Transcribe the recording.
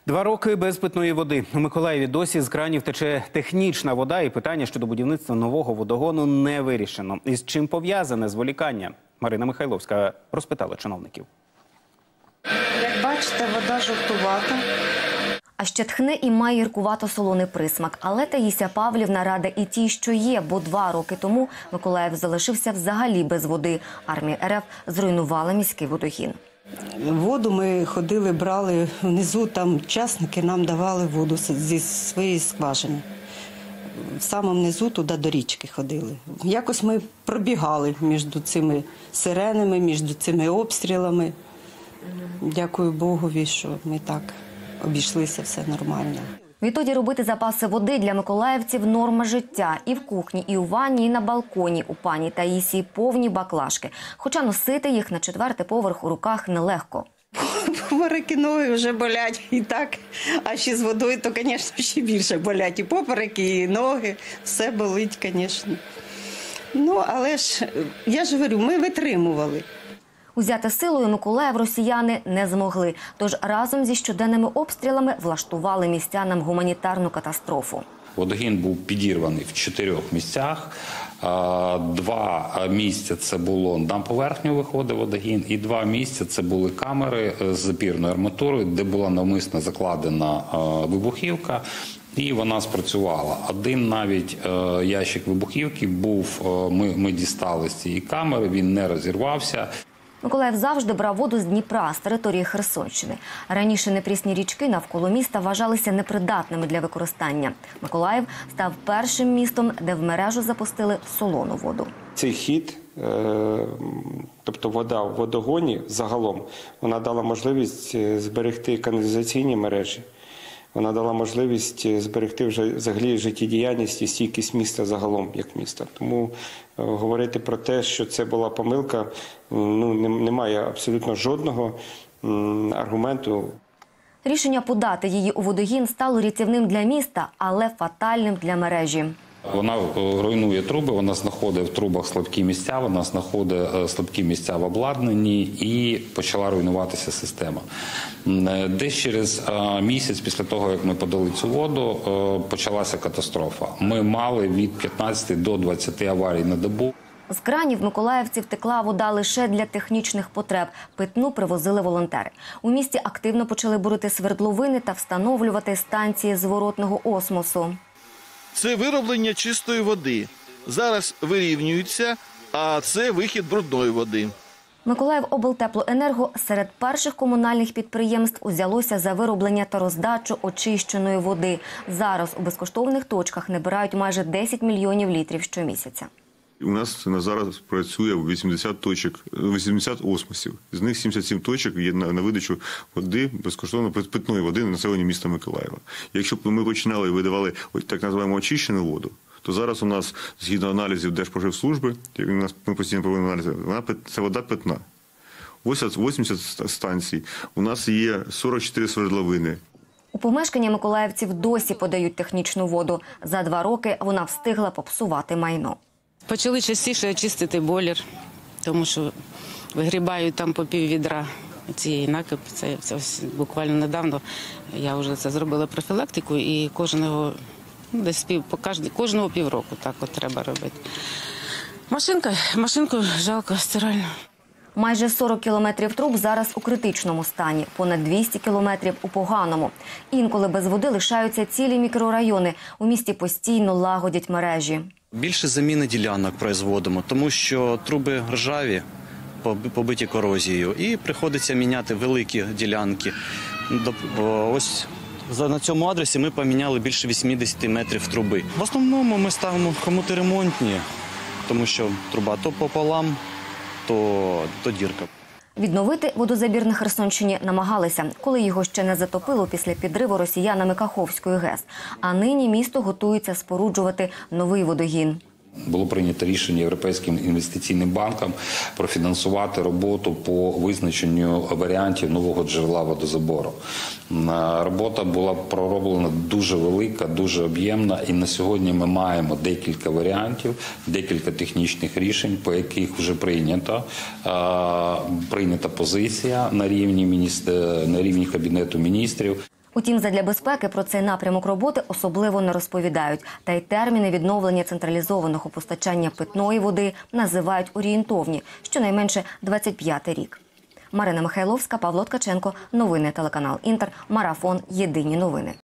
2 роки без питної води. У Миколаєві досі з кранів тече технічна вода, і питання щодо будівництва нового водогону не вирішено. Із чим пов'язане зволікання? Марина Михайловська розпитала чиновників. Як бачите, вода жовтувата. А ще тхне і має гіркувато-солоний присмак. Але Таїсія Павлівна рада і тій, що є, бо 2 роки тому Миколаїв залишився взагалі без води. Армія РФ зруйнувала міський водогін. Воду ми ходили, брали внизу, там частники нам давали воду зі своєї скважини. В самому низу туди до річки ходили. Якось ми пробігали між цими сиренами, між цими обстрілами. Дякую Богові, що ми так обійшлися, все нормально. Відтоді робити запаси води для миколаївців – норма життя. І в кухні, і у ванні, і на балконі у пані Таїсії повні баклажки. Хоча носити їх на 4-й поверх у руках нелегко. Попереки ноги вже болять і так, а ще з водою, то, звісно, ще більше болять. І попереки, і ноги, все болить, звісно. Ну, але ж, я ж говорю, ми витримували. Узяти силою Миколаїв росіяни не змогли. Тож разом зі щоденними обстрілами влаштували містянам гуманітарну катастрофу. Водогін був підірваний в 4 місцях. 2 місця – це було на поверхню виходив водогін, і 2 місця – це були камери з запірною арматурою, де була навмисно закладена вибухівка, і вона спрацювала. Один навіть ящик вибухівки був, ми дістали з цієї камери, він не розірвався. Миколаїв завжди брав воду з Дніпра, з території Херсонщини. Раніше непрісні річки навколо міста вважалися непридатними для використання. Миколаїв став першим містом, де в мережу запустили солону воду. Цей хід, тобто вода в водогоні загалом, вона дала можливість зберегти каналізаційні мережі. Вона дала можливість зберегти взагалі життєдіяльність і стійкість міста загалом, як міста. Тому говорити про те, що це була помилка, немає абсолютно жодного аргументу. Рішення подати її у водогін стало рятівним для міста, але фатальним для мережі. Вона руйнує труби, вона знаходить в трубах слабкі місця, вона знаходить слабкі місця в обладнанні і почала руйнуватися система. Десь через місяць після того, як ми подали цю воду, почалася катастрофа. Ми мали від 15 до 20 аварій на добу. З кранів миколаївців текла вода лише для технічних потреб. Питну привозили волонтери. У місті активно почали бурити свердловини та встановлювати станції зворотного осмосу. Це вироблення чистої води. Зараз вирівнюється, а це вихід брудної води. Миколаївоблтеплоенерго серед перших комунальних підприємств узялося за вироблення та роздачу очищеної води. Зараз у безкоштовних точках набирають майже 10 мільйонів літрів щомісяця. У нас на зараз працює 80 точок, 80 осмосів. З них 77 точок є на видачу води, безкоштовно питної води на населення міста Миколаєва. Якщо б ми починали і видавали так називаємо очищену воду, то зараз у нас, згідно аналізів Держпродспоживслужби, ми постійно проводимо аналізи, це вода питна. Ось 80 станцій, у нас є 44 свердловини. У помешкання миколаївців досі подають технічну воду. За 2 роки вона встигла попсувати майно. Почали частіше очистити бойлер, тому що вигрібають там по піввідра цієї накипи. Це ось буквально недавно я вже це зробила профілактику, і кожного півроку так от треба робити. Машинку жалко, стиральну. Майже 40 кілометрів труб зараз у критичному стані, понад 200 кілометрів у поганому. Інколи без води лишаються цілі мікрорайони. У місті постійно лагодять мережі. Більше заміни ділянок производимо, тому що труби ржаві, побиті корозією, і приходиться міняти великі ділянки. Ось на цьому адресі ми поміняли більше 80 метрів труби. В основному ми ставимо хомути ремонтні, тому що труба то пополам, то дірка. Відновити водозабір на Херсонщині намагалися, коли його ще не затопило після підриву росіянами Каховської ГЕС. А нині місто готується споруджувати новий водогін. Було прийнято рішення Європейським інвестиційним банком профінансувати роботу по визначенню варіантів нового джерела водозабору. Робота була пророблена дуже велика, дуже об'ємна, і на сьогодні ми маємо декілька варіантів, декілька технічних рішень, по яких вже прийнята позиція на рівні Кабінету міністрів. Утім, задля безпеки про цей напрямок роботи особливо не розповідають. Та й терміни відновлення централізованого постачання питної води називають орієнтовні – щонайменше 25-й рік. Марина Михайловська, Павло Ткаченко. Новини телеканал «Інтер». Марафон. Єдині новини.